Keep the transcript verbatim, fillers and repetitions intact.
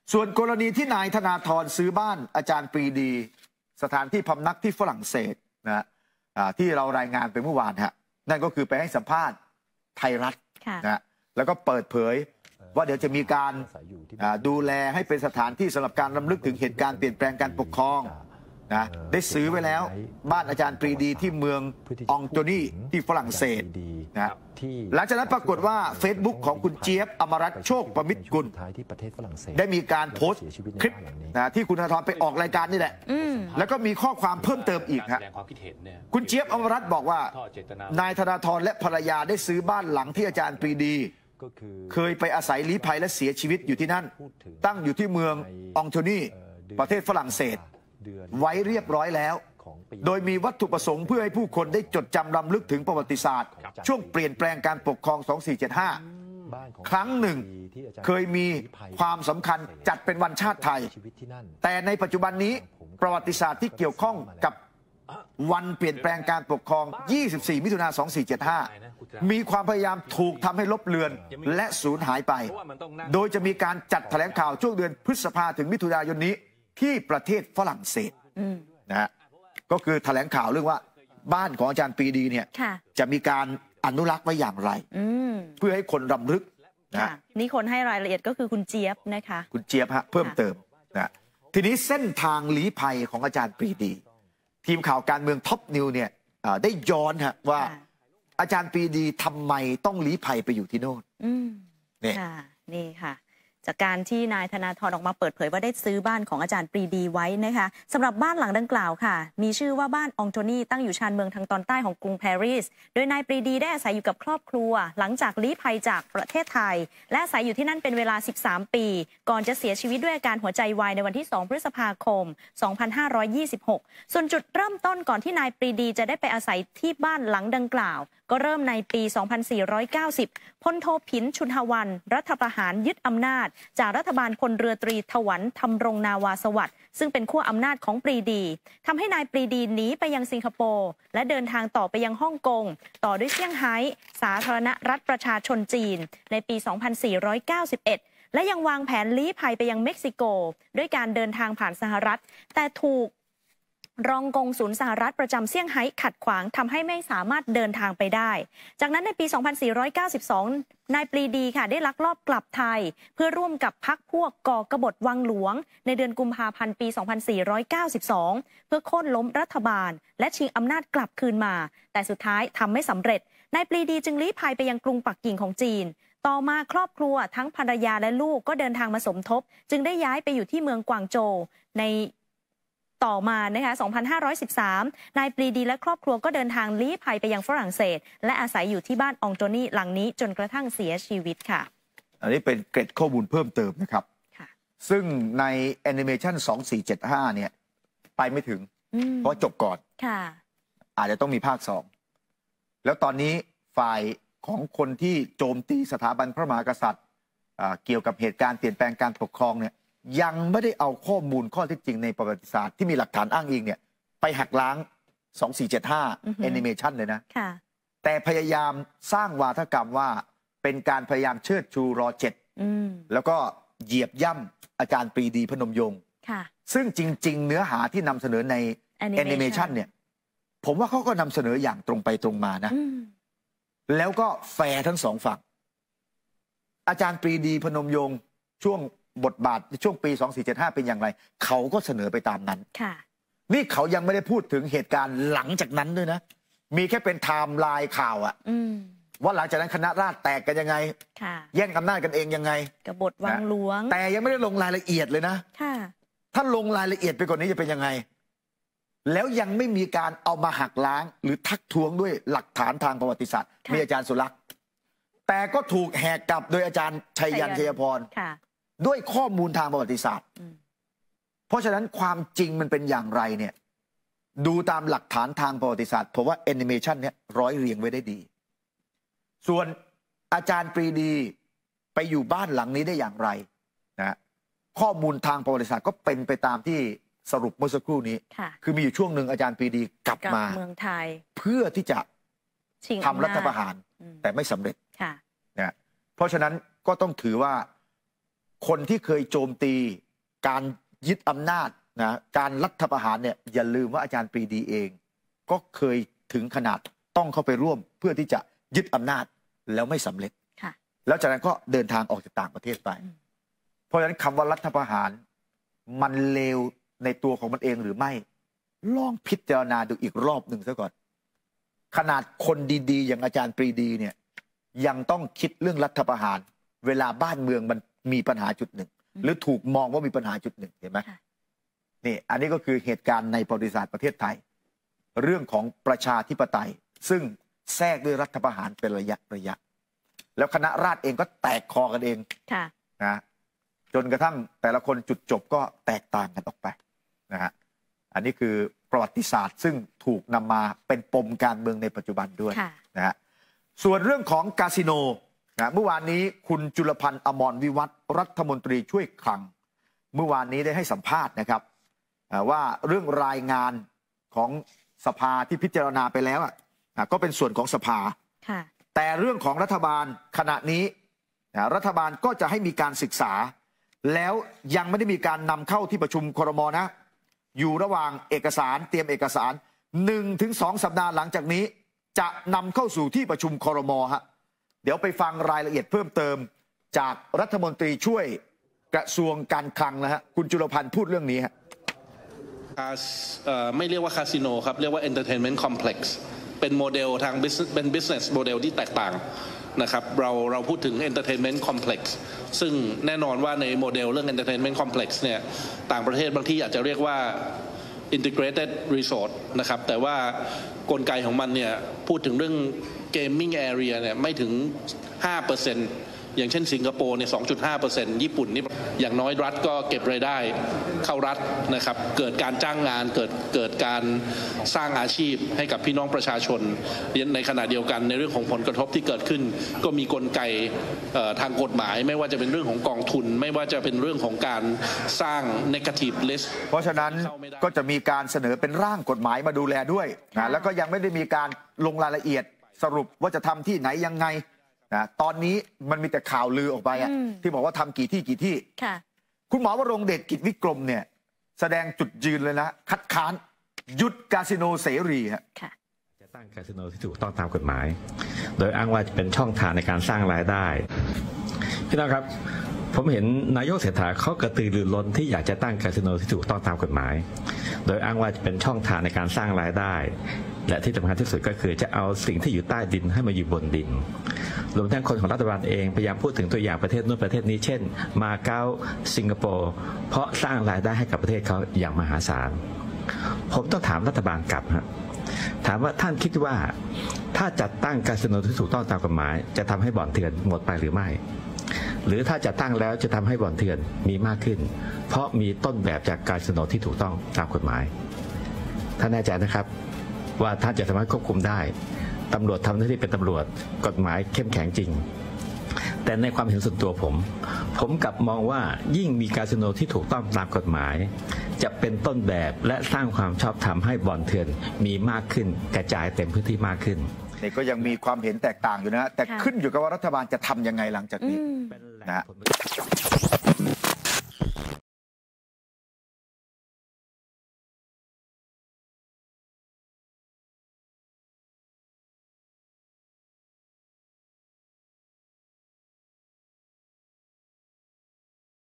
ส่วนกรณีที่นายธนาธรซื้อบ้านอาจารย์ปรีดีสถานที่พำนักที่ฝรั่งเศสนะที่เรารายงานไปเมื่อวานฮะนั่นก็คือไปให้สัมภาษณ์ไทยรัฐนะแล้วก็เปิดเผยว่าเดี๋ยวจะมีการดูแลให้เป็นสถานที่สำหรับการรำลึกถึงเหตุการณ์เปลี่ยนแปลงการปกครองนะได้ซื้อไว้แล้วบ้านอาจารย์ปรีดีที่เมืององโตนีที่ฝรั่งเศสนะหลังจากนั้นปรากฏว่า Facebook ของคุณเจี๊ยบอมรัตน์โชคประมิตรกุลได้มีการโพสต์คลิปนะที่คุณธนาธรไปออกรายการนี่แหละแล้วก็มีข้อความเพิ่มเติมอีกฮะคุณเจี๊ยบอมรัตน์บอกว่านายธนาธรและภรรยาได้ซื้อบ้านหลังที่อาจารย์ปรีดีเคยไปอาศัยลี้ภัยและเสียชีวิตอยู่ที่นั่นตั้งอยู่ที่เมืององโตนีประเทศฝรั่งเศสไว้เรียบร้อยแล้วโดยมีวัตถุประสงค์เพื่อให้ผู้คนได้จดจำรำลึกถึงประวัติศาสตร์ช่วงเปลี่ยนแปลงการปกครองสองสี่เจ็ดห้าครั้งหนึ่งเคยมีความสำคัญจัดเป็นวันชาติไทยแต่ในปัจจุบันนี้ประวัติศาสตร์ที่เกี่ยวข้องกับวันเปลี่ยนแปลงการปกครองยี่สิบสี่มิถุนายนสองสี่เจ็ดห้ามีความพยายามถูกทำให้ลบเลือนและสูญหายไปโดยจะมีการจัดแถลงข่าวช่วงเดือนพฤษภาถึงมิถุนายนนี้ที่ประเทศฝรั่งเศสนะฮะก็คือแถลงข่าวเรื่องว่าบ้านของอาจารย์ปรีดีเนี่ยจะมีการอนุรักษ์ไว้อย่างไรเพื่อให้คนรำลึกนะนี่คนให้รายละเอียดก็คือคุณเจี๊ยบนะคะคุณเจี๊ยบฮะเพิ่มเติมนะทีนี้เส้นทางลี้ภัยของอาจารย์ปรีดีทีมข่าวการเมืองท็อปนิวเนี่ยได้ย้อนฮะว่าอาจารย์ปรีดีทำไมต้องลี้ภัยไปอยู่ที่โน่นนี่นี่ค่ะจากการที่นายธนาธรออกมาเปิดเผยว่าได้ซื้อบ้านของอาจารย์ปรีดีไว้นะคะสำหรับบ้านหลังดังกล่าวค่ะมีชื่อว่าบ้านองโตนีตั้งอยู่ชานเมืองทางตอนใต้ของกรุงปารีสโดยนายปรีดีได้อาศัยอยู่กับครอบครัวหลังจากลี้ภัยจากประเทศไทยและอาศัยอยู่ที่นั่นเป็นเวลาสิบสามปีก่อนจะเสียชีวิตด้วยอาการหัวใจวายในวันที่สองพฤษภาคมสองพันห้าร้อยยี่สิบหกส่วนจุดเริ่มต้นก่อนที่นายปรีดีจะได้ไปอาศัยที่บ้านหลังดังกล่าวก็เริ่มในปีสองพันสี่ร้อยเก้าสิบพลโทผินชุนหวันรัฐประหารยึดอำนาจจากรัฐบาลพลเรือตรีถวันธำรงนาวาสวัสดิ์ซึ่งเป็นขั้วอำนาจของปรีดีทำให้นายปรีดีหนีไปยังสิงคโปร์และเดินทางต่อไปยังฮ่องกงต่อด้วยเซี่ยงไฮ้สาธารณรัฐประชาชนจีนในปีสองพันสี่ร้อยเก้าสิบเอ็ดและยังวางแผนลี้ภัยไปยังเม็กซิโกด้วยการเดินทางผ่านสหรัฐแต่ถูกรองกงศูนย์สหรัฐประจำเซี่ยงไฮ้ขัดขวางทำให้ไม่สามารถเดินทางไปได้จากนั้นในปีสองพันสี่ร้อยเก้าสิบสองนายปรีดีค่ะได้ลักลอบกลับไทยเพื่อร่วมกับพรรคพวกก่อกบฏวังหลวงในเดือนกุมภาพันธ์ปีสองพันสี่ร้อยเก้าสิบสองเพื่อโค่นล้มรัฐบาลและชิงอำนาจกลับคืนมาแต่สุดท้ายทำไม่สำเร็จนายปรีดีจึงลี้ภัยไปยังกรุงปักกิ่งของจีนต่อมาครอบครัวทั้งภรรยาและลูกก็เดินทางมาสมทบจึงได้ย้ายไปอยู่ที่เมืองกวางโจวในต่อมานะคะสองพันห้าร้อยสิบสามนายปรีดีและครอบครัวก็เดินทางลี้ภัยไปยังฝรั่งเศสและอาศัยอยู่ที่บ้านองโตนีหลังนี้จนกระทั่งเสียชีวิตค่ะอันนี้เป็นเกร็ดข้อมูลเพิ่มเติมนะครับซึ่งในแอนิเมชันสองสี่เจ็ดห้าเนี่ยไปไม่ถึงเพราะจบก่อนอาจจะต้องมีภาคสองแล้วตอนนี้ฝ่ายของคนที่โจมตีสถาบันพระมหากษัตริย์เกี่ยวกับเหตุการณ์เปลี่ยนแปลงการปกครองเนี่ยยังไม่ได้เอาข้อมูลข้อเท็จจริงในประวัติศาสตร์ที่มีหลักฐานอ้างอิงเนี่ยไปหักล้างสองสี่เจ็ดห้าแอนิเมชันเลยนะแต่พยายามสร้างวาทกรรมว่าเป็นการพยายามเชิดชูรอเจ็ดแล้วก็เหยียบย่ำอาจารย์ปรีดีพนมยงค์ซึ่งจริงๆเนื้อหาที่นำเสนอในแอนิเมชันเนี่ยผมว่าเขาก็นำเสนออย่างตรงไปตรงมานะแล้วก็แฟร์ทั้งสองฝั่งอาจารย์ปรีดีพนมยงค์ช่วงบทบาทในช่วงปีสองสี่เจ็ดห้าเป็นอย่างไรเขาก็เสนอไปตามนั้นนี่เขายังไม่ได้พูดถึงเหตุการณ์หลังจากนั้นด้วยนะมีแค่เป็นไทม์ไลน์ข่าวอะว่าหลังจากนั้นคณะราษฎรแตกกันยังไงแย่งอำนาจกันเองยังไงกบฏวังหลวงแต่ยังไม่ได้ลงรายละเอียดเลยนะถ้าลงรายละเอียดไปกว่านี้จะเป็นยังไงแล้วยังไม่มีการเอามาหักล้างหรือทักท้วงด้วยหลักฐานทางประวัติศาสตร์มีอาจารย์สุรักษ์แต่ก็ถูกแหกกลับโดยอาจารย์ชัยยันชัยพรด้วยข้อมูลทางประวัติศาสตร์เพราะฉะนั้นความจริงมันเป็นอย่างไรเนี่ยดูตามหลักฐานทางประวัติศาสตร์เพราะว่าแอนิเมชันเนี่ยร้อยเรียงไว้ได้ดีส่วนอาจารย์ปรีดีไปอยู่บ้านหลังนี้ได้อย่างไรนะข้อมูลทางประวัติศาสตร์ก็เป็นไปตามที่สรุปเมื่อสักครู่นี้คือมีอยู่ช่วงหนึ่งอาจารย์ปรีดีกลับมาเมืองไทยเพื่อที่จะทำรัฐประหารแต่ไม่สำเร็จนะเพราะฉะนั้นก็ต้องถือว่าคนที่เคยโจมตีการยึดอำนาจนะการรัฐประหารเนี่ยอย่าลืมว่าอาจารย์ปรีดีเองก็เคยถึงขนาดต้องเข้าไปร่วมเพื่อที่จะยึดอำนาจแล้วไม่สำเร็จแล้วจากนั้นก็เดินทางออกจากต่างประเทศไปเพราะฉะนั้นคำว่ารัฐประหารมันเลวในตัวของมันเองหรือไม่ลองพิจารณาดูอีกรอบหนึ่งซะก่อนขนาดคนดีๆอย่างอาจารย์ปรีดีเนี่ยยังต้องคิดเรื่องรัฐประหารเวลาบ้านเมืองมันมีปัญหาจุดหนึ่งหรือถูกมองว่ามีปัญหาจุดหนึ่งเห็นไหมนี่อันนี้ก็คือเหตุการณ์ในประวัติศาสตร์ประเทศไทยเรื่องของประชาธิปไตยซึ่งแทรกด้วยรัฐประหารเป็นระยะระยะแล้วคณะราษฎรเองก็แตกคอกันเองนะจนกระทั่งแต่ละคนจุดจบก็แตกต่างกันออกไปนะฮะอันนี้คือประวัติศาสตร์ซึ่งถูกนำมาเป็นปมการเมืองในปัจจุบันด้วยนะฮะส่วนเรื่องของคาสิโนนะเมื่อวานนี้คุณจุลพันธ์อมรวิวัฒน์รัฐมนตรีช่วยคลังเมื่อวานนี้ได้ให้สัมภาษณ์นะครับว่าเรื่องรายงานของสภาที่พิจารณาไปแล้วก็เป็นส่วนของสภาแต่เรื่องของรัฐบาลขณะนี้รัฐบาลก็จะให้มีการศึกษาแล้วยังไม่ได้มีการนำเข้าที่ประชุมครม.นะอยู่ระหว่างเอกสารเตรียมเอกสาร หนึ่งถึงสอง สัปดาห์หลังจากนี้จะนำเข้าสู่ที่ประชุมครม.ฮะเดี๋ยวไปฟังรายละเอียดเพิ่มเติมจากรัฐมนตรีช่วยกระทรวงการคลังนะฮะคุณจุลพันธ์พูดเรื่องนี้ฮะไม่เรียกว่าคาสิโนครับเรียกว่า entertainment complex เป็นโมเดลทาง business เป็น business โมเดลที่แตกต่างนะครับเราเราพูดถึง entertainment complex ซึ่งแน่นอนว่าในโมเดลเรื่อง entertainment complex เนี่ยต่างประเทศบางที่อาจจะเรียกว่า integrated resort นะครับแต่ว่ากลไกของมันเนี่ยพูดถึงเรื่อง gaming area เนี่ยไม่ถึง ห้าเปอร์เซ็นต์ อย่างเช่นสิงคโปร์เนี่ย สองจุดห้าเปอร์เซ็นต์ ญี่ปุ่นนี่อย่างน้อยรัฐก็เก็บรายได้เข้ารัฐนะครับเกิดการจ้างงานเกิดเกิดการสร้างอาชีพให้กับพี่น้องประชาชนในขณะเดียวกันในเรื่องของผลกระทบที่เกิดขึ้นก็มีกลไกทางกฎหมายไม่ว่าจะเป็นเรื่องของกองทุนไม่ว่าจะเป็นเรื่องของการสร้าง negative list เพราะฉะนั้นก็จะมีการเสนอเป็นร่างกฎหมายมาดูแลด้วยนะแล้วก็ยังไม่ได้มีการลงรายละเอียดสรุปว่าจะทำที่ไหนยังไงนะตอนนี้มันมีแต่ข่าวลือออกไปอะที่บอกว่าทำกี่ที่กี่ที่คุณหมอวรงค์เดชกิจวิกรมเนี่ยแสดงจุดยืนเลยนะคัดค้านหยุดคาสิโนเสรีฮะจะตั้งคาสิโนที่ถูกต้องตามกฎหมายโดยอ้างว่าจะเป็นช่องทางในการสร้างรายได้พี่น้องครับผมเห็นนายกเศรษฐาเขากระตือรือร้นที่อยากจะตั้งคาสิโนที่ถูกต้องตามกฎหมายโดยอ้างว่าจะเป็นช่องทางในการสร้างรายได้และที่สำคัญที่สุดก็คือจะเอาสิ่งที่อยู่ใต้ดินให้มาอยู่บนดินรวมทั้งคนของรัฐบาลเองพยายามพูดถึงตัวอย่างประเทศนู้นประเทศนี้เช่นมาเก๊าสิงคโปร์เพราะสร้างรายได้ให้กับประเทศเขาอย่างมหาศาลผมต้องถามรัฐบาลกลับครับถามว่าท่านคิดว่าถ้าจัดตั้งคาสิโนที่ถูกต้องตามกฎหมายจะทำให้บ่อนเถื่อนหมดไปหรือไม่หรือถ้าจัดตั้งแล้วจะทำให้บ่อนเถื่อนมีมากขึ้นเพราะมีต้นแบบจากคาสิโนที่ถูกต้องตามกฎหมายท่านแน่ใจนะครับว่าท่านจะสามารถควบคุมได้ตำรวจทำหน้าที่เป็นตำรวจกฎหมายเข้มแข็งจริงแต่ในความเห็นส่วนตัวผมผมกลับมองว่ายิ่งมีคาสิโนที่ถูกต้องตามกฎหมายจะเป็นต้นแบบและสร้างความชอบธรรมให้บ่อนเถื่อนมีมากขึ้นกระจายเต็มพื้นที่มากขึ้นนี่ก็ยังมีความเห็นแตกต่างอยู่นะแต่ขึ้นอยู่กับว่ารัฐบาลจะทำยังไงหลังจากนี้นะ